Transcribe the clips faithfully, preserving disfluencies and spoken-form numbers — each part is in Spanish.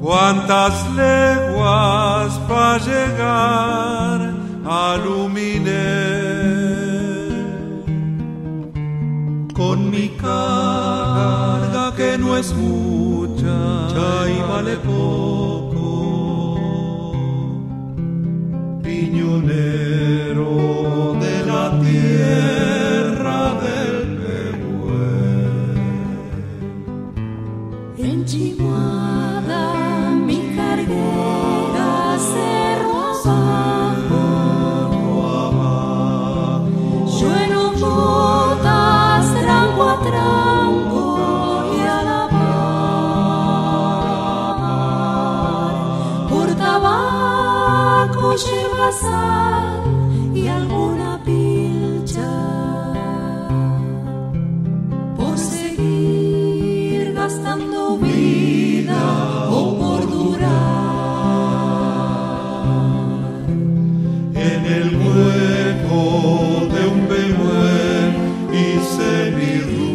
Cuántas leguas para llegar a Luminé. Con mi carga que no es mucha y vale poco, piñonero de la tierra del Pehuen. En Chihuahua mi carguera cerro abajo, yo en botas tranco a tranco y a la par, por tabaco, yerba, sal y alguna pilcha, por seguir gastando vida o por durar en el hueco de un Pehuen hice mi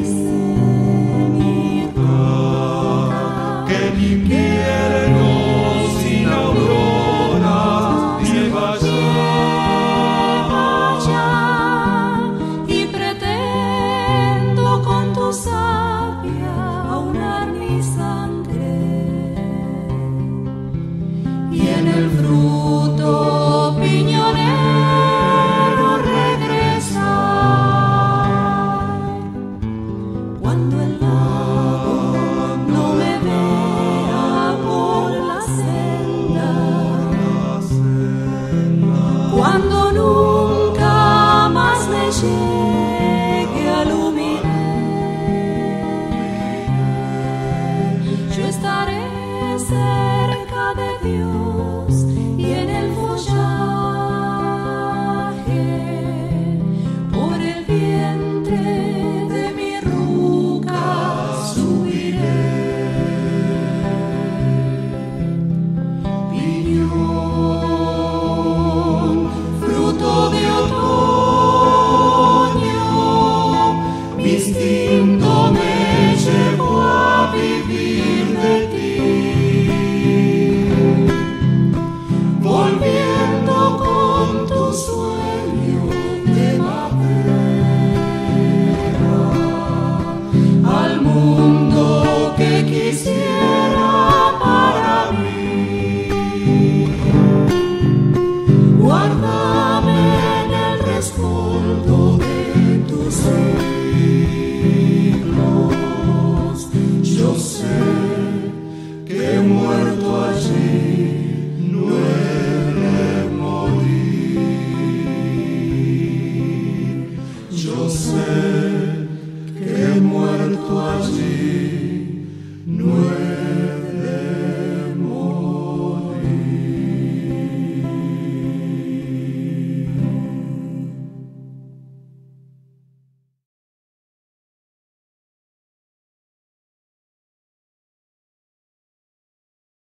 ruta, que en invierno sin aurora lleva allá, y pretendo con tu savia aunar mi sangre y en el fruto piñonero regresar. Cuando el lago no me vea por la senda, cuando nunca más me llegue a Luminé, yo estaré cerca de Dios y en el follaje, por el vientre de mi ruca subiré. Piñón, fruto de otoño, mi instinto me llevó a vivir de ti, volviendo con tu sueño de madera al mundo que quisiera para mí. Guárdame en el rescoldo de tus siglos, yo sé que muero